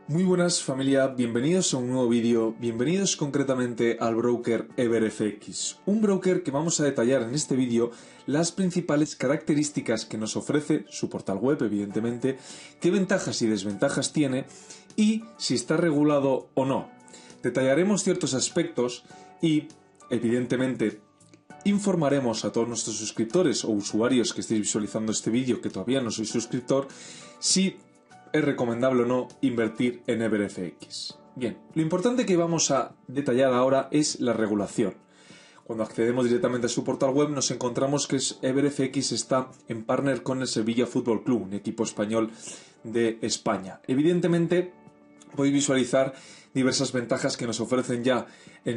Muy buenas familia, bienvenidos a un nuevo vídeo, bienvenidos concretamente al broker EverFX, un broker que vamos a detallar en este vídeo las principales características que nos ofrece su portal web, evidentemente, qué ventajas y desventajas tiene y si está regulado o no. Detallaremos ciertos aspectos y, evidentemente, informaremos a todos nuestros suscriptores o usuarios que estéis visualizando este vídeo que todavía no sois suscriptor si es recomendable o no invertir en EverFX. Bien, lo importante que vamos a detallar ahora es la regulación. Cuando accedemos directamente a su portal web nos encontramos que EverFX está en partner con el Sevilla Fútbol Club, un equipo español de España. Evidentemente podéis visualizar diversas ventajas que nos ofrecen ya en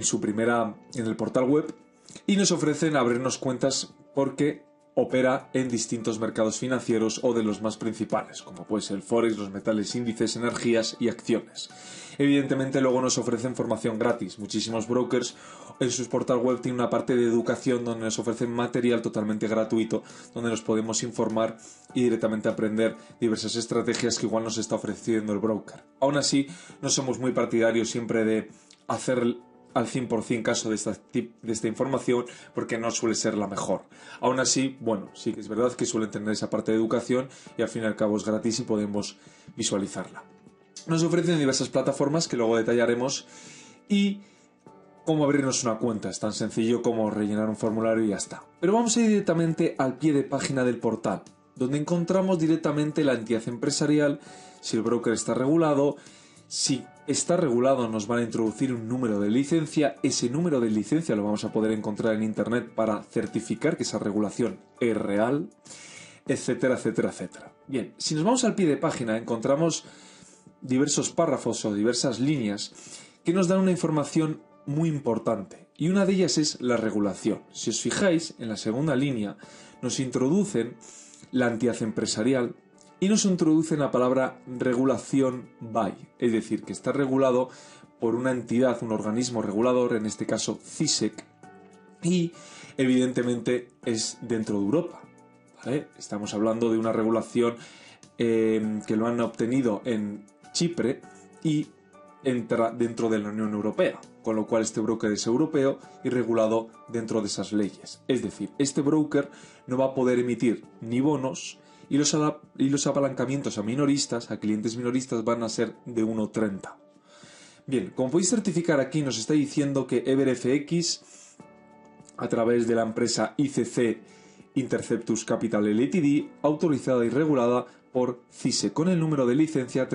el portal web y nos ofrecen abrirnos cuentas porque opera en distintos mercados financieros o de los más principales, como puede ser el Forex, los metales, índices, energías y acciones. Evidentemente luego nos ofrecen formación gratis. Muchísimos brokers en su portal web tienen una parte de educación donde nos ofrecen material totalmente gratuito, donde nos podemos informar y directamente aprender diversas estrategias que igual nos está ofreciendo el broker. Aún así, no somos muy partidarios siempre de hacer al 100% caso de esta información porque no suele ser la mejor. Aún así, bueno, sí que es verdad que suelen tener esa parte de educación y al fin y al cabo es gratis y podemos visualizarla. Nos ofrecen diversas plataformas que luego detallaremos y cómo abrirnos una cuenta. Es tan sencillo como rellenar un formulario y ya está. Pero vamos a ir directamente al pie de página del portal, donde encontramos directamente la entidad empresarial, si el broker está regulado. Si está regulado nos van a introducir un número de licencia, ese número de licencia lo vamos a poder encontrar en internet para certificar que esa regulación es real, etcétera, etcétera, etcétera. Bien, si nos vamos al pie de página encontramos diversos párrafos o diversas líneas que nos dan una información muy importante y una de ellas es la regulación. Si os fijáis, en la segunda línea nos introducen la entidad empresarial y nos introducen la palabra regulación by, es decir, que está regulado por una entidad, un organismo regulador, en este caso CISEC, y evidentemente es dentro de Europa, ¿vale? Estamos hablando de una regulación que lo han obtenido en Chipre y entra dentro de la Unión Europea, con lo cual este broker es europeo y regulado dentro de esas leyes. Es decir, este broker no va a poder emitir ni bonos y los apalancamientos a minoristas, a clientes minoristas, van a ser de 1,30. Bien, como podéis certificar aquí, nos está diciendo que EverFX, a través de la empresa ICC Interceptus Capital Ltd, autorizada y regulada por CISE, con el número de licencia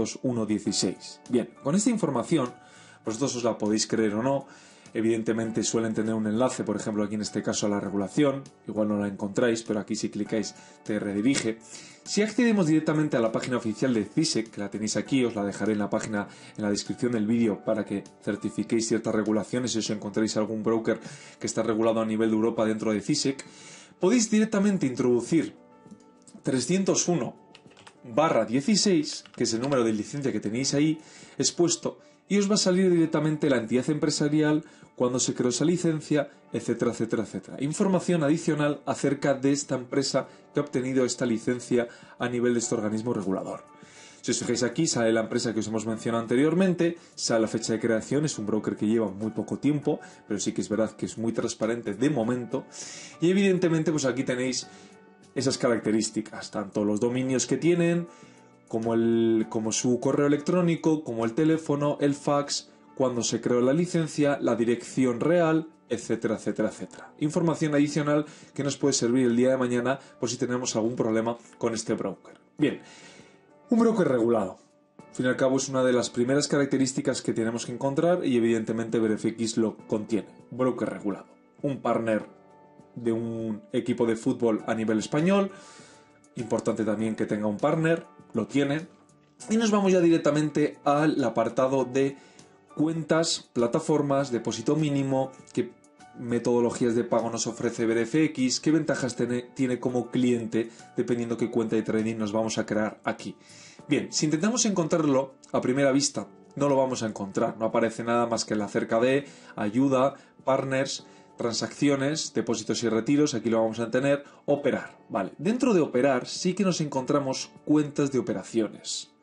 30116. Bien, con esta información, vosotros os la podéis creer o no. Evidentemente suelen tener un enlace, por ejemplo aquí en este caso a la regulación, igual no la encontráis, pero aquí si clicáis te redirige. Si accedemos directamente a la página oficial de CISEC, que la tenéis aquí, os la dejaré en la descripción del vídeo para que certifiquéis ciertas regulaciones si os encontráis algún broker que está regulado a nivel de Europa dentro de CISEC, podéis directamente introducir 301/16, que es el número de licencia que tenéis ahí expuesto, y os va a salir directamente la entidad empresarial, cuando se creó esa licencia, etcétera, etcétera, etcétera. Información adicional acerca de esta empresa que ha obtenido esta licencia a nivel de este organismo regulador. Si os fijáis aquí, sale la empresa que os hemos mencionado anteriormente, sale la fecha de creación, es un broker que lleva muy poco tiempo, pero sí que es verdad que es muy transparente de momento, y evidentemente pues aquí tenéis esas características, tanto los dominios que tienen, como su correo electrónico, como el teléfono, el fax, cuando se creó la licencia, la dirección real, etcétera, etcétera, etcétera. Información adicional que nos puede servir el día de mañana por si tenemos algún problema con este broker. Bien, un broker regulado. Al fin y al cabo es una de las primeras características que tenemos que encontrar y evidentemente EverFX lo contiene. Broker regulado. Un partner de un equipo de fútbol a nivel español. Importante también que tenga un partner, lo tiene. Y nos vamos ya directamente al apartado de cuentas, plataformas, depósito mínimo, qué metodologías de pago nos ofrece EverFX, qué ventajas tiene como cliente, dependiendo qué cuenta de trading nos vamos a crear aquí. Bien, si intentamos encontrarlo a primera vista, no lo vamos a encontrar. No aparece nada más que el acerca de, ayuda, partners, transacciones, depósitos y retiros, aquí lo vamos a tener, operar. Vale, dentro de operar sí que nos encontramos cuentas de operaciones.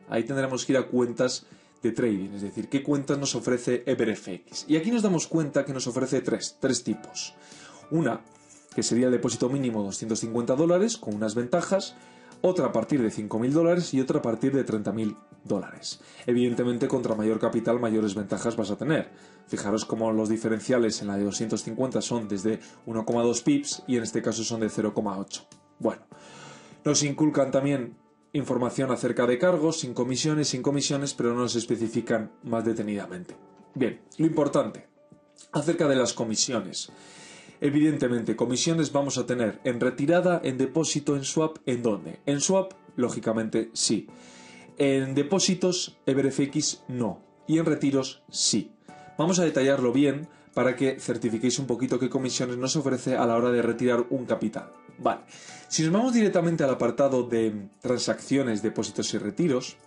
Ahí tendremos que ir a cuentas de trading, es decir, qué cuentas nos ofrece EverFX. Y aquí nos damos cuenta que nos ofrece tres tipos. Una, que sería el depósito mínimo $250 con unas ventajas, otra a partir de $5.000 y otra a partir de $30.000. Evidentemente, contra mayor capital, mayores ventajas vas a tener. Fijaros cómo los diferenciales en la de 250 son desde 1,2 pips y en este caso son de 0,8. Bueno, nos inculcan también información acerca de cargos, sin comisiones, pero no nos especifican más detenidamente. Bien, lo importante, acerca de las comisiones. Evidentemente, comisiones vamos a tener en retirada, en depósito, en swap. ¿En dónde? En swap, lógicamente, sí. En depósitos, EverFX, no. Y en retiros, sí. Vamos a detallarlo bien para que certifiquéis un poquito qué comisiones nos ofrece a la hora de retirar un capital. Vale. Si nos vamos directamente al apartado de transacciones, depósitos y retiros,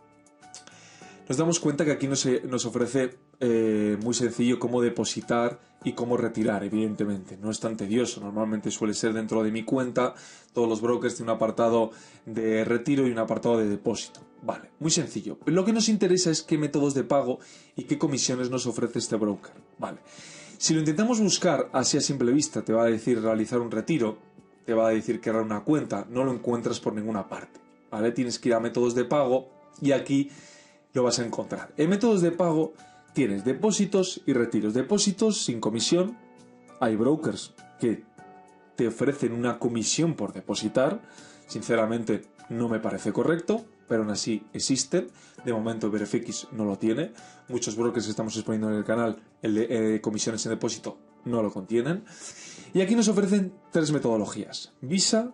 nos damos cuenta que aquí nos ofrece muy sencillo cómo depositar y cómo retirar, evidentemente. No es tan tedioso, normalmente suele ser dentro de mi cuenta. Todos los brokers tienen un apartado de retiro y un apartado de depósito. Vale, muy sencillo. Lo que nos interesa es qué métodos de pago y qué comisiones nos ofrece este broker. Vale. Si lo intentamos buscar así a simple vista, te va a decir realizar un retiro, te va a decir crear una cuenta, no lo encuentras por ninguna parte. Vale, tienes que ir a métodos de pago y aquí lo vas a encontrar. En métodos de pago tienes depósitos y retiros. Depósitos sin comisión. Hay brokers que te ofrecen una comisión por depositar. Sinceramente no me parece correcto, pero aún así existen. De momento EverFX no lo tiene. Muchos brokers que estamos exponiendo en el canal, el de comisiones en depósito, no lo contienen. Y aquí nos ofrecen tres metodologías: Visa,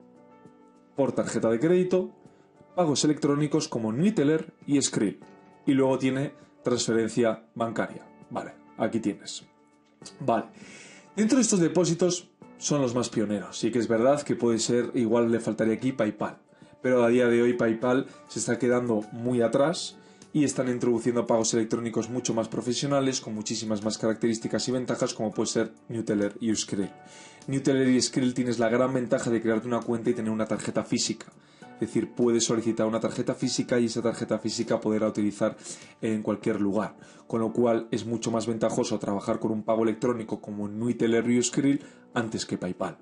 por tarjeta de crédito, pagos electrónicos como Neteller y Skrill. Y luego tiene transferencia bancaria. Vale, aquí tienes. Vale. Dentro de estos depósitos son los más pioneros. Sí que es verdad que puede ser, igual le faltaría aquí PayPal. Pero a día de hoy PayPal se está quedando muy atrás y están introduciendo pagos electrónicos mucho más profesionales, con muchísimas más características y ventajas, como puede ser Neteller y Skrill. Neteller y Skrill tienes la gran ventaja de crearte una cuenta y tener una tarjeta física. Es decir, puedes solicitar una tarjeta física y esa tarjeta física poderla utilizar en cualquier lugar. Con lo cual es mucho más ventajoso trabajar con un pago electrónico como Neteller y Skrill antes que PayPal.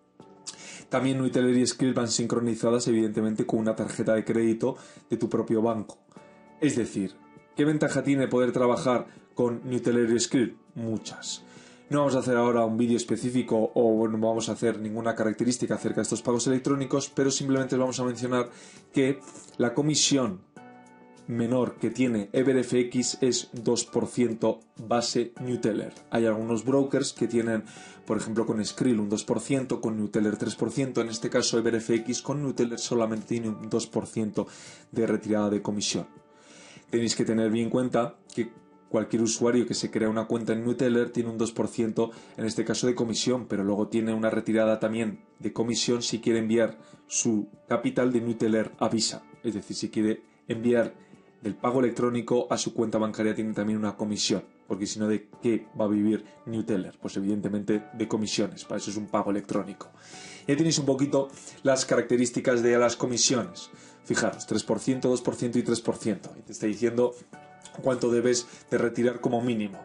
También Neteller y Skrill van sincronizadas evidentemente con una tarjeta de crédito de tu propio banco. Es decir, ¿qué ventaja tiene poder trabajar con Neteller y Skrill? Muchas. No vamos a hacer ahora un vídeo específico o no vamos a hacer ninguna característica acerca de estos pagos electrónicos, pero simplemente vamos a mencionar que la comisión menor que tiene EverFX es 2% base Neteller. Hay algunos brokers que tienen, por ejemplo, con Skrill un 2%, con Neteller 3%. En este caso, EverFX con Neteller solamente tiene un 2% de retirada de comisión. Tenéis que tener bien en cuenta que cualquier usuario que se crea una cuenta en Neteller tiene un 2% en este caso de comisión, pero luego tiene una retirada también de comisión si quiere enviar su capital de Neteller a Visa. Es decir, si quiere enviar del pago electrónico a su cuenta bancaria tiene también una comisión, porque si no, ¿de qué va a vivir Neteller? Pues evidentemente de comisiones, para eso es un pago electrónico. Ya tenéis un poquito las características de las comisiones. Fijaros, 3%, 2% y 3%. Y te está diciendo cuánto debes de retirar como mínimo.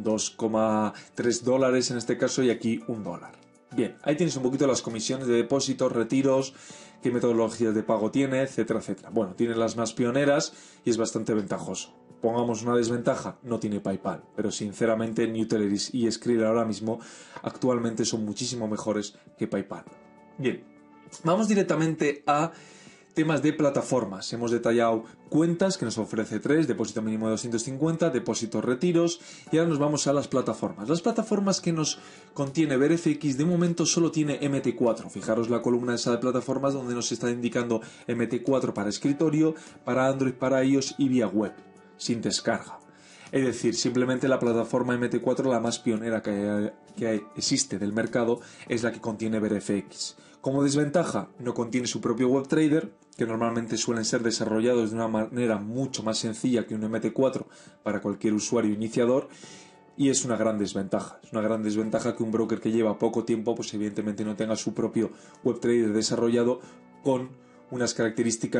$2,3 en este caso y aquí $1. Bien, ahí tienes un poquito las comisiones de depósitos, retiros, qué metodologías de pago tiene, etcétera, etcétera. Bueno, tiene las más pioneras y es bastante ventajoso. Pongamos una desventaja, no tiene PayPal, pero sinceramente Neteller y Skrill ahora mismo actualmente son muchísimo mejores que PayPal. Bien, vamos directamente a temas de plataformas. Hemos detallado cuentas que nos ofrece 3, depósito mínimo de 250, depósitos, retiros, y ahora nos vamos a las plataformas. Las plataformas que nos contiene EverFX de momento solo tiene MT4. Fijaros la columna esa de plataformas donde nos está indicando MT4 para escritorio, para Android, para iOS y vía web, sin descarga. Es decir, simplemente la plataforma MT4, la más pionera que existe del mercado, es la que contiene EverFX. Como desventaja, no contiene su propio WebTrader, que normalmente suelen ser desarrollados de una manera mucho más sencilla que un MT4 para cualquier usuario iniciador, y es una gran desventaja. Es una gran desventaja que un broker que lleva poco tiempo, pues evidentemente no tenga su propio WebTrader desarrollado con unas características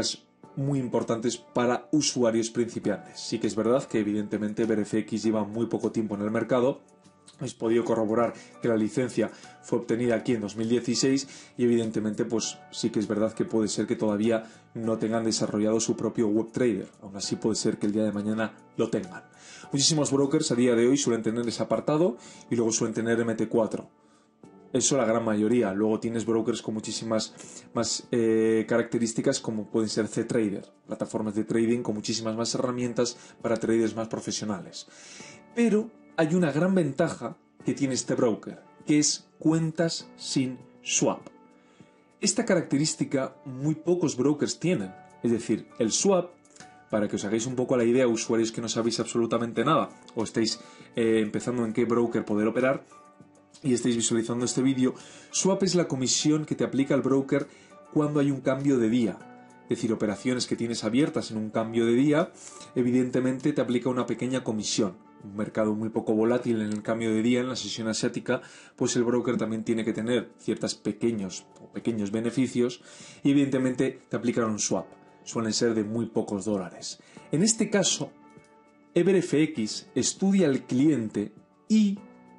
muy importantes para usuarios principiantes. Sí que es verdad que evidentemente EverFX lleva muy poco tiempo en el mercado. Habéis podido corroborar que la licencia fue obtenida aquí en 2016 y evidentemente pues sí que es verdad que puede ser que todavía no tengan desarrollado su propio WebTrader. Aún así puede ser que el día de mañana lo tengan. Muchísimos brokers a día de hoy suelen tener ese apartado y luego suelen tener MT4. Eso la gran mayoría. Luego tienes brokers con muchísimas más características como pueden ser CTrader, plataformas de trading con muchísimas más herramientas para traders más profesionales. Pero hay una gran ventaja que tiene este broker, que es cuentas sin swap. Esta característica muy pocos brokers tienen. Es decir, el swap, para que os hagáis un poco la idea, usuarios que no sabéis absolutamente nada o estáis empezando en qué broker poder operar, y estáis visualizando este vídeo, swap es la comisión que te aplica el broker cuando hay un cambio de día. Es decir, operaciones que tienes abiertas en un cambio de día, evidentemente te aplica una pequeña comisión. Un mercado muy poco volátil en el cambio de día, en la sesión asiática, pues el broker también tiene que tener ciertos pequeños beneficios y evidentemente te aplican un swap. Suelen ser de muy pocos dólares. En este caso, EverFX estudia al cliente y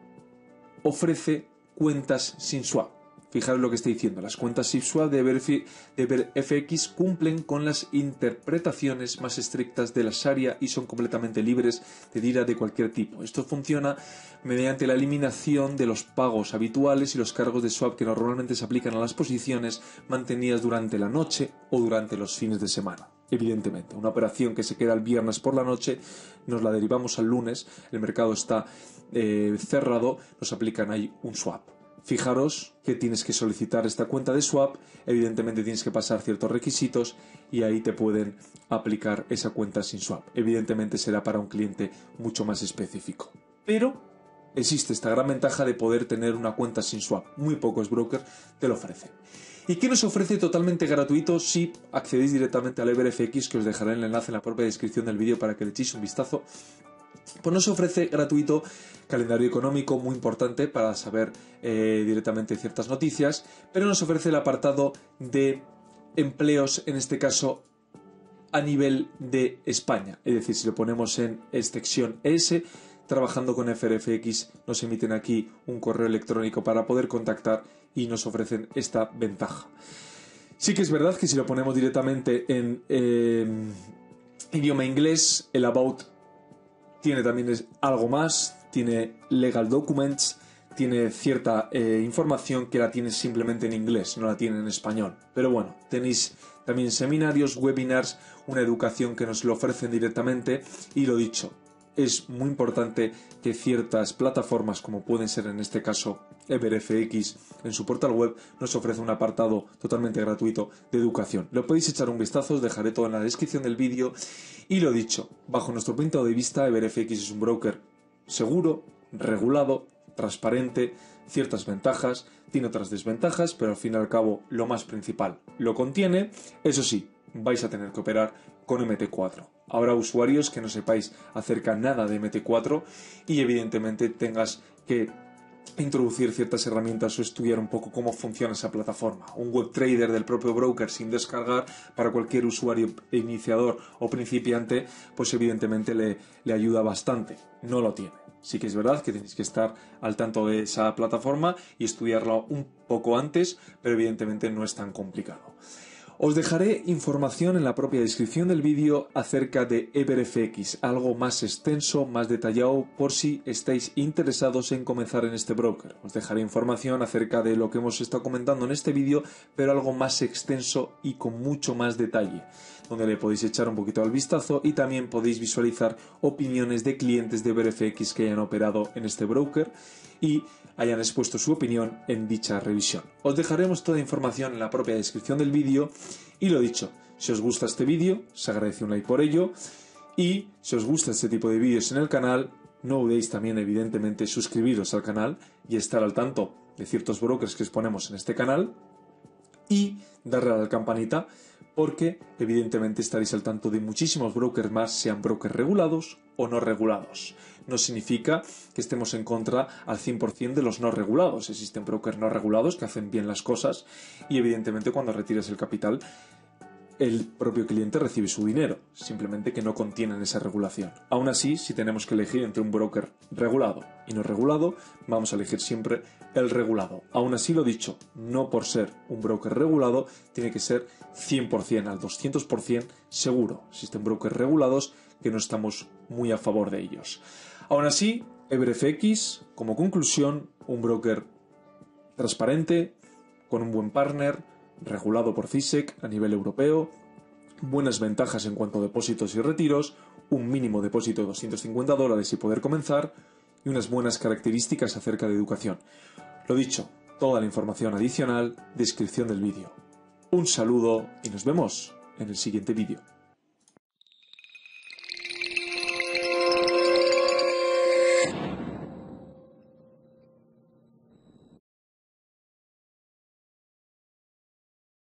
ofrece cuentas sin swap. Fijaros lo que está diciendo. Las cuentas sin swap de EverFX cumplen con las interpretaciones más estrictas de la Sharia y son completamente libres de DIRA de cualquier tipo. Esto funciona mediante la eliminación de los pagos habituales y los cargos de swap que normalmente se aplican a las posiciones mantenidas durante la noche o durante los fines de semana. Evidentemente, una operación que se queda el viernes por la noche, nos la derivamos al lunes, el mercado está cerrado, nos aplican ahí un swap. Fijaros que tienes que solicitar esta cuenta de swap, evidentemente tienes que pasar ciertos requisitos y ahí te pueden aplicar esa cuenta sin swap. Evidentemente será para un cliente mucho más específico. Pero existe esta gran ventaja de poder tener una cuenta sin swap. Muy pocos brokers te lo ofrecen. ¿Y qué nos ofrece totalmente gratuito si accedéis directamente al EverFX, que os dejaré el enlace en la propia descripción del vídeo para que le echéis un vistazo? Pues nos ofrece gratuito calendario económico, muy importante para saber directamente ciertas noticias, pero nos ofrece el apartado de empleos, en este caso a nivel de España. Es decir, si lo ponemos en extensión ES, trabajando con EverFX, nos emiten aquí un correo electrónico para poder contactar y nos ofrecen esta ventaja. Sí que es verdad que si lo ponemos directamente en idioma inglés, el About tiene también algo más, tiene Legal Documents, tiene cierta información que la tienes simplemente en inglés, no la tiene en español. Pero bueno, tenéis también seminarios, webinars, una educación que nos lo ofrecen directamente y lo dicho, es muy importante que ciertas plataformas, como pueden ser en este caso EverFX, en su portal web nos ofrece un apartado totalmente gratuito de educación. Lo podéis echar un vistazo, os dejaré todo en la descripción del vídeo. Y lo dicho, bajo nuestro punto de vista, EverFX es un broker seguro, regulado, transparente, ciertas ventajas, tiene otras desventajas, pero al fin y al cabo lo más principal lo contiene. Eso sí, vais a tener que operar con MT4. Habrá usuarios que no sepáis acerca nada de MT4 y evidentemente tengas que introducir ciertas herramientas o estudiar un poco cómo funciona esa plataforma. Un WebTrader del propio broker sin descargar para cualquier usuario iniciador o principiante, pues evidentemente le ayuda bastante. No lo tiene. Sí que es verdad que tenéis que estar al tanto de esa plataforma y estudiarla un poco antes, pero evidentemente no es tan complicado. Os dejaré información en la propia descripción del vídeo acerca de EverFX, algo más extenso, más detallado, por si estáis interesados en comenzar en este broker. Os dejaré información acerca de lo que hemos estado comentando en este vídeo, pero algo más extenso y con mucho más detalle, donde le podéis echar un poquito al vistazo y también podéis visualizar opiniones de clientes de EverFX que hayan operado en este broker y hayan expuesto su opinión en dicha revisión. Os dejaremos toda información en la propia descripción del vídeo y lo dicho, si os gusta este vídeo, os agradece un like por ello y si os gusta este tipo de vídeos en el canal, no olvidéis también evidentemente suscribiros al canal y estar al tanto de ciertos brokers que exponemos en este canal y darle a la campanita porque evidentemente estaréis al tanto de muchísimos brokers más, sean brokers regulados o no regulados. No significa que estemos en contra al 100% de los no regulados. Existen brokers no regulados que hacen bien las cosas y evidentemente cuando retires el capital el propio cliente recibe su dinero, simplemente que no contienen esa regulación. Aún así, si tenemos que elegir entre un broker regulado y no regulado, vamos a elegir siempre el regulado. Aún así, lo dicho, no por ser un broker regulado tiene que ser 100%, al 200% seguro. Existen brokers regulados que no estamos muy a favor de ellos. Aún así, EverFX, como conclusión, un broker transparente, con un buen partner, regulado por CISEC a nivel europeo, buenas ventajas en cuanto a depósitos y retiros, un mínimo depósito de $250 y poder comenzar, y unas buenas características acerca de educación. Lo dicho, toda la información adicional, descripción del vídeo. Un saludo y nos vemos en el siguiente vídeo.